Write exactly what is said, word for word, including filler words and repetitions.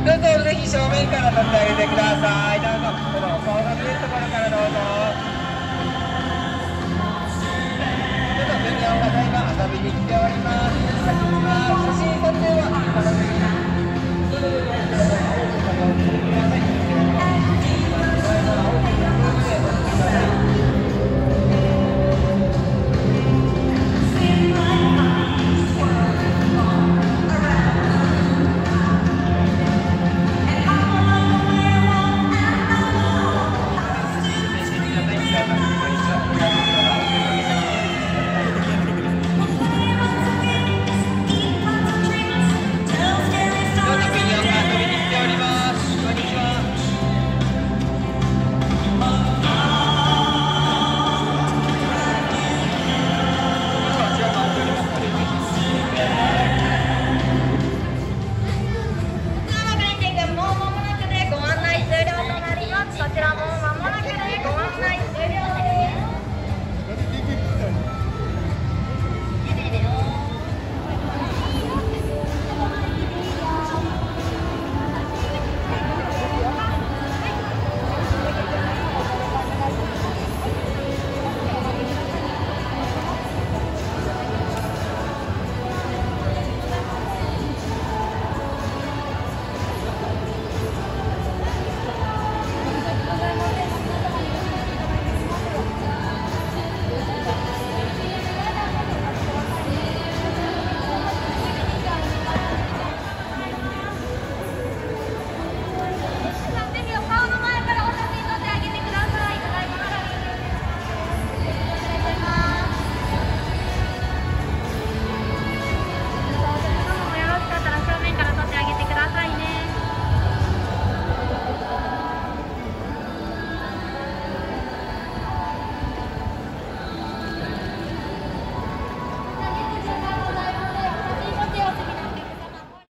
どうぞぜひ正面から撮ってあげてください。どうぞこのお顔が見えるところからどうぞ。どうぞベニオンがた今遊びに来ております。写真は写真撮影は